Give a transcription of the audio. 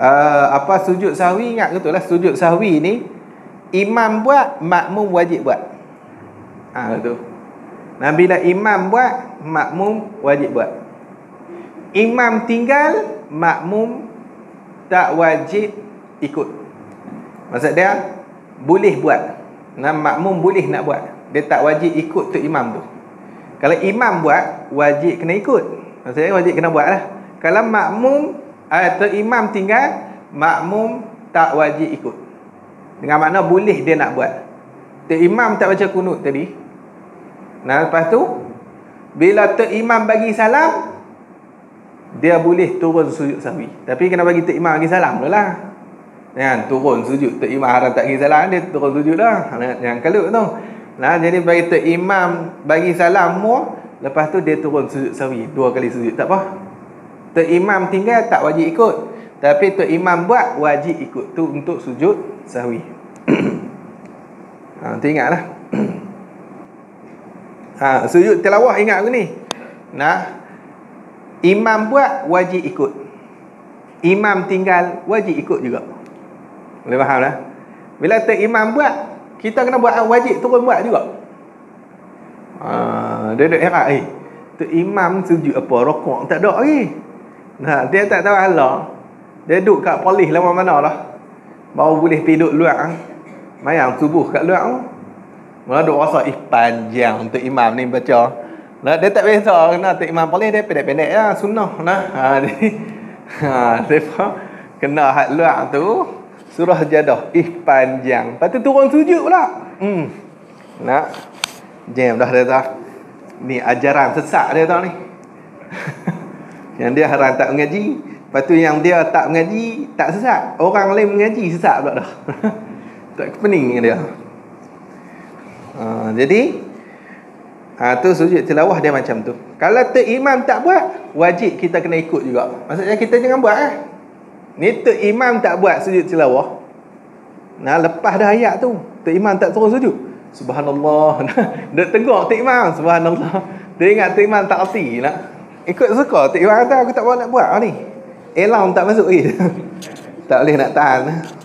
Apa sujud sahwi, ingat betul lah sujud sahwi ni imam buat, makmum wajib buat. Betul. Nah, bila imam buat, makmum wajib buat. Imam tinggal, makmum tak wajib ikut. Maksud dia boleh buat. Nah, makmum boleh nak buat. Dia tak wajib ikut tu imam tu. Kalau imam buat, wajib kena ikut. Maksudnya wajib kena buat lah. Kalau makmum atau imam tinggal, makmum tak wajib ikut. Dengan makna boleh dia nak buat. Tu imam tak baca kunut tadi. Nah, lepas tu bila tu imam bagi salam, dia boleh turun sujud sahwi. Tapi kena bagi tu imam bagi salam dulu lah. Jangan turun sujud tu imam haram tak bagi salam, dia turun sujud dah. Yang kalut tu. Nah, jadi bagi tu imam bagi salam mu, lepas tu dia turun sujud sahwi, 2 kali sujud tak apa. Tu imam tinggal tak wajib ikut. Tapi tu imam buat wajib ikut tu untuk sujud sahwi. Tu ingatlah. Sujud tilawah ingat aku ni. Nah, imam buat wajib ikut. Imam tinggal wajib ikut juga. Boleh faham dah? Bila tu imam buat, kita kena buat wajib turun buat juga. Dia duk heran, tu imam sujud apa rokok tak ada lagi. Nah, dia tak tahu Allah. Dia duduk kat polis lama mana lah. Baru boleh pergi duduk luar. Mayang subuh kat luar tu. Mula duk rasa panjang untuk imam ni baca. Nah, dia tak biasa kena tu imam polis dia pendek-pendek lah, sunnah nah. Depa kena hak luar tu surah jadah panjang. Lepas tu turun sujud pula. Nak jam dah dia tahu. Ni ajaran sesat dia tahu ni. Yang dia haram tak mengaji, lepas tu yang dia tak mengaji tak sesat. Orang lain mengaji sesat pula dah. Tak pening dengan dia. Jadi tu sujud tilawah dia macam tu. Kalau tu imam tak buat, wajib kita kena ikut juga. Maksudnya kita jangan buat Ni tu imam tak buat sujud tilawah. Nah, lepas dah ayat tu, tu imam tak terus sujud. Subhanallah. Dia tegur tu imam, subhanallah. Dia ingat tu imam tak erti nak. Ikut suka tu imam kata aku tak boleh nak buat ni. Elam tak masuk tak boleh nak tahan.